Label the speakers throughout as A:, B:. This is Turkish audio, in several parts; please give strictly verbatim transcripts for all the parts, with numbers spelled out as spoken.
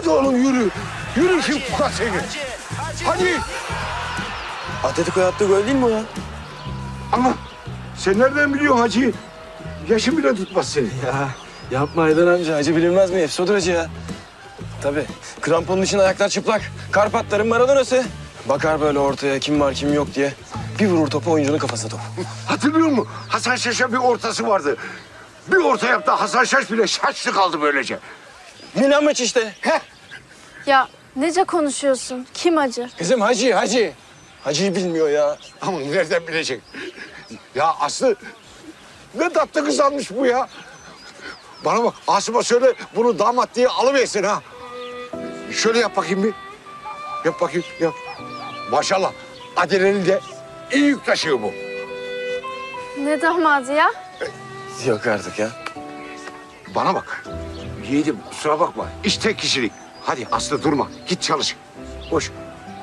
A: Hadi oğlum yürü. Yürü şimdi tutar seni. Hadi.
B: Atletico yaptığı gol değil mi o ya?
A: Ama sen nereden biliyorsun hacı? Yaşın bile tutmaz seni.
B: Ya yapma Haydar amca. Hacı bilinmez mi? Efsodur hacı ya. Tabii. Kramponun için ayaklar çıplak. Karpatların Maradona'sı. Bakar böyle ortaya kim var kim yok diye. Bir vurur topu oyuncunun kafasına top.
A: Hatırlıyor musun? Hasan Şaş'a bir ortası vardı. Bir orta yaptı Hasan Şaş bile şaştı kaldı böylece.
B: Milan maç işte.
A: Heh.
C: Ya nece konuşuyorsun? Kim acı?
B: Kızım hacı hacı. Hacı'yı bilmiyor ya.
A: Ama nereden bilecek? Ya Aslı ne tatlı kız almış bu ya. Bana bak Asım'a söyle bunu damat diye alıversin ha. Şöyle yap bakayım bir. Yap bakayım yap. Maşallah Adile'nin de iyi yük taşıyor bu.
C: Ne damadı ya?
B: Yok artık ya.
A: Bana bak. Yiğidim kusura bakma. İş tek kişilik. Hadi Aslı durma. Git çalış. Boş.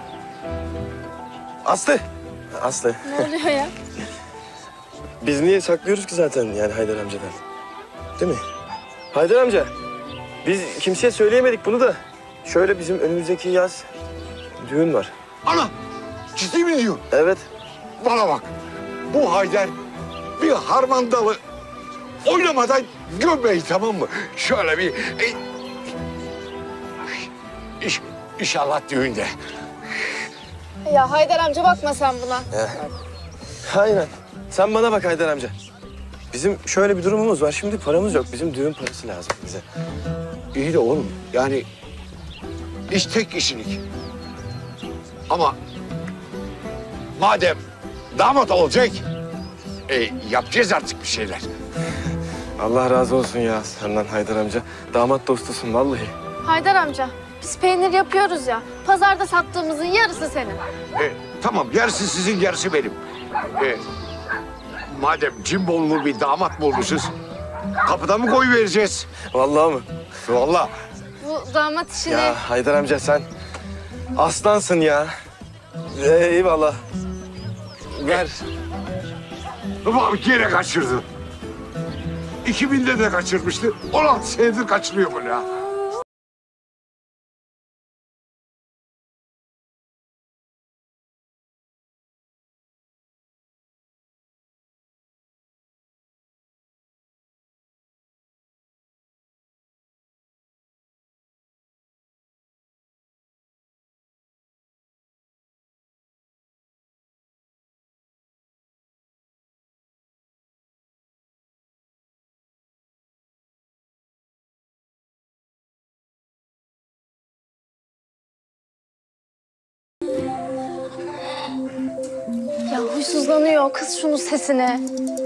B: Aslı. Aslı.
C: Ne oluyor ya?
B: Biz niye saklıyoruz ki zaten yani Haydar amcadan? Değil mi? Haydar amca. Biz kimseye söyleyemedik bunu da. Şöyle bizim önümüzdeki yaz düğün var.
A: Ana! Ciddi mi diyor?
B: Evet.
A: Bana bak. Bu Haydar bir harmandalı oynamadan gömmeyi tamam mı? Şöyle bir... E, iş, inşallah düğünde.
C: Ya Haydar amca bakma sen buna.
B: Aynen. Sen bana bak Haydar amca. Bizim şöyle bir durumumuz var. Şimdi paramız yok. Bizim düğün parası lazım bize.
A: İyi de oğlum yani iş tek kişilik. Ama madem damat olacak e, yapacağız artık bir şeyler.
B: Allah razı olsun ya senden Haydar amca. Damat dostusun vallahi.
C: Haydar amca biz peynir yapıyoruz ya. Pazarda sattığımızın yarısı senin.
A: E, tamam yarısı sizin yarısı benim. E, madem cimbollu bir damat bulmuşuz kapıda mı koy vereceğiz?
B: Vallahi mı?
A: Vallahi.
C: Bu damat işini...
B: Ya Haydar amca sen aslansın ya. Eyvallah. Ver.
A: Bak yine kaçırdın. iki binde de kaçırmıştı. on altı senedir kaçırıyor bunu ya.
C: Ya huysuzlanıyor. Kız şunun sesine.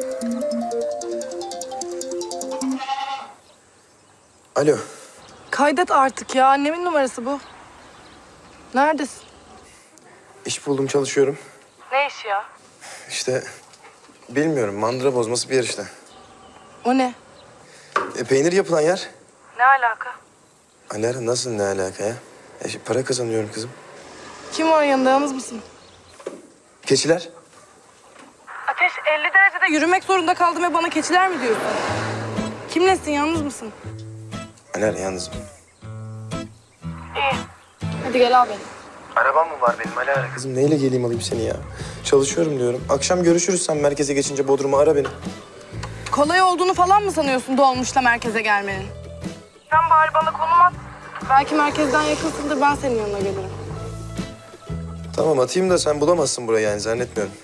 B: Alo.
D: Kaydet artık ya. Annemin numarası bu. Neredesin?
B: İş buldum çalışıyorum.
D: Ne işi ya?
B: İşte bilmiyorum mandıra bozması bir yer işte.
D: O ne?
B: E, peynir yapılan yer.
D: Ne alaka?
B: Alara nasıl ne alaka ya? E, şimdi para kazanıyorum kızım.
D: Kim var yanında? Yalnız mısın?
B: Keçiler.
D: Ateş elli derecede yürümek zorunda kaldım ve bana keçiler mi diyorsun? Kimlesin? Yalnız mısın?
B: Alara yalnızım.
D: İyi. Hadi gel al beni.
B: Arabam mı var benim Alara? Kızım neyle geleyim alayım seni ya? Çalışıyorum diyorum. Akşam görüşürüz sen merkeze geçince Bodrum'a ara beni.
D: Kolay olduğunu falan mı sanıyorsun dolmuşla merkeze gelmenin? Sen bari bana konum at. Belki merkezden yakınsındır, ben senin yanına gelirim.
B: Tamam atayım da sen bulamazsın burayı yani zannetmiyorum.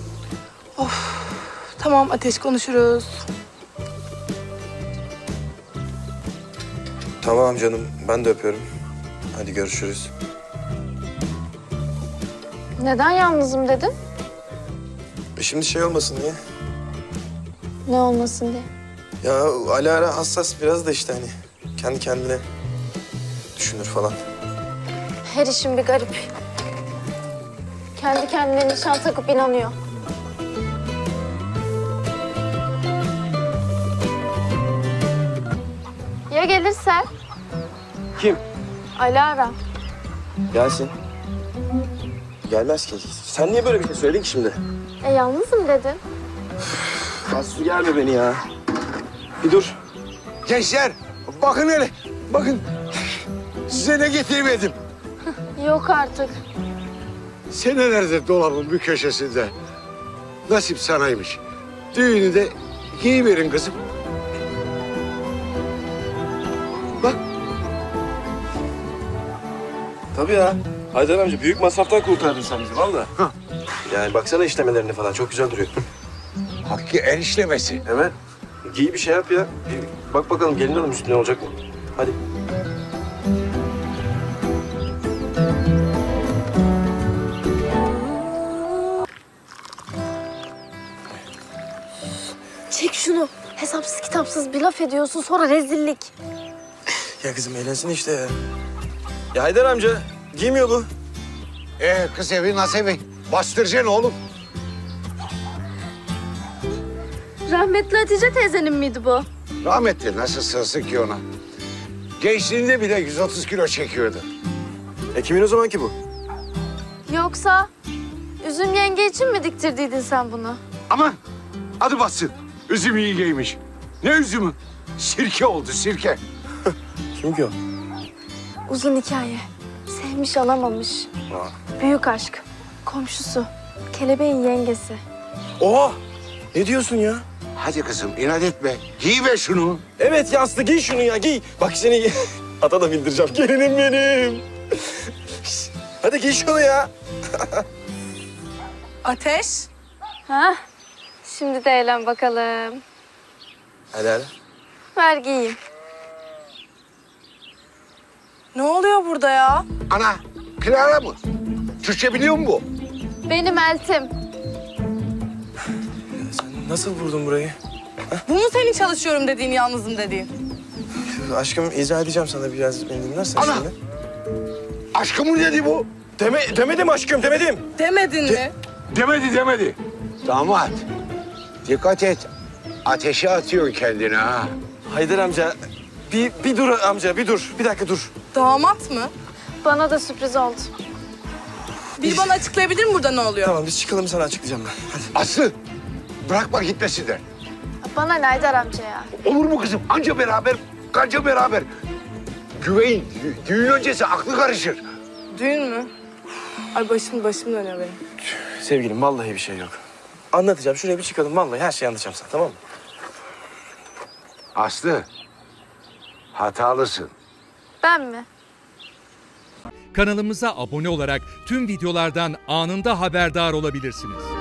D: Tamam Ateş, konuşuruz.
B: Tamam canım ben de öpüyorum. Hadi görüşürüz.
C: Neden yalnızım dedin?
B: E şimdi şey olmasın diye.
C: Ne olmasın diye.
B: Ya Alara hassas biraz da işte hani kendi kendine düşünür falan.
C: Her işin bir garip. Kendi kendine nişan takıp inanıyor. Ya gelirse?
B: Kim?
C: Alara.
B: Gelsin. Gelmez ki. Sen niye böyle bir şey söyledin ki şimdi?
C: E yalnızım dedin.
B: Aslı gelme beni ya. Bir dur.
A: Gençler bakın hele bakın. Size ne getirmedim?
C: Yok artık.
A: Senelerdir dolabın bir köşesinde. Nasip sanaymış. Düğünü de giyiverin kızım. Bak.
B: Tabii ya. Haydar amca büyük masraftan kurtardın sen bizi valla. Yani baksana işlemelerine falan çok güzel duruyor.
A: Hakkı el işlemesi.
B: Evet. Giy bir şey yap ya. Bir bak bakalım gelin hanım üstüne olacak mı? Hadi.
C: Çek şunu. Hesapsız kitapsız bir laf ediyorsun sonra rezillik.
B: Ya kızım eğlensin işte ya. Ya Haydar amca giymiyor bu.
A: Ee kız evi nasıl evi? Bastıracaksın oğlum.
C: Rahmetli Hatice teyzenin miydi bu?
A: Rahmetli nasıl sığsın ki ona? Gençliğinde bile yüz otuz kilo çekiyordu.
B: E kimin o zaman ki bu?
C: Yoksa Üzüm yenge için mi diktirdiydin sen bunu?
A: Aman adı bassın. Üzüm iyi giymiş. Ne üzümü? Sirke oldu sirke.
B: Kim ki o?
C: Uzun hikaye. Sevmiş alamamış. Büyük aşk. Komşusu. Kelebeğin yengesi.
B: Oha! Ne diyorsun ya?
A: Hadi kızım inat etme. Giy ver şunu.
B: Evet ya Aslı giy şunu ya giy. Bak seni ata da bindireceğim. Gelinim benim. Hadi giy şunu ya.
D: Ateş.
C: Ha? Şimdi de eğlen bakalım.
B: Hadi hadi.
C: Ver giyeyim.
D: Ne oluyor burada ya?
A: Ana Clara mı? Türkçe biliyor mu bu?
C: Benim eltim.
B: Sen nasıl vurdun burayı?
D: Bu mu senin çalışıyorum dediğin, yalnızım dediğin?
B: Aşkım izah edeceğim sana biraz beni dinlersen
A: Ana!
B: şimdi.
A: Aşkım mı dedi bu?
B: Deme, demedim aşkım demedim.
D: Demedin mi?
A: Demedi demedi. Damat dikkat et. Ateşe atıyorsun kendini ha.
B: Haydar amca bir, bir dur amca bir dur. Bir dakika dur.
D: Damat mı?
C: Bana da sürpriz oldu.
D: Bir bana açıklayabilir mi burada ne oluyor?
B: Tamam biz çıkalım sana açıklayacağım ben. Hadi.
A: Aslı bırakma gitmesin de.
C: Bana ne Haydar amca ya?
A: Olur mu kızım? Anca beraber, kanca beraber. Güveyin, dü- düğün öncesi aklı karışır.
D: Düğün mü? Ay başım başım dönüyor benim.
B: Sevgilim vallahi bir şey yok. Anlatacağım şuraya bir çıkalım vallahi her şeyi anlatacağım sana tamam mı?
A: Aslı, hatalısın.
C: Ben mi?
E: Kanalımıza abone olarak tüm videolardan anında haberdar olabilirsiniz.